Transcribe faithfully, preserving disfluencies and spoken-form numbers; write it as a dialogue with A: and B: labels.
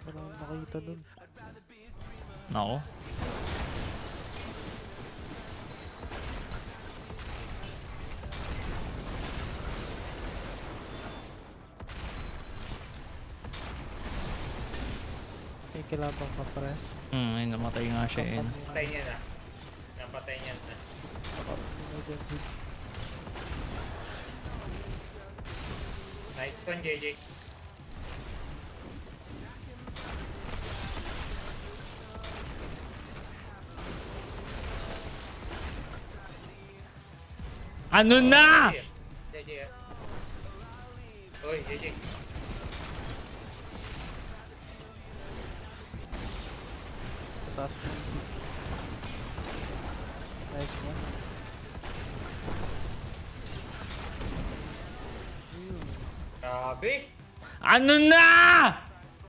A: Wala akong nakita dun.
B: Nako.
A: May kilabang ka pre.
B: Hmm, ay namatay nga siya eh.
C: Napatay niya na. Napatay niya na. Nice one, J J.
B: Ano na?
C: J J ah. Oy, J J.
A: Taas mo. Nice one.
C: Grabe.
B: Ano na?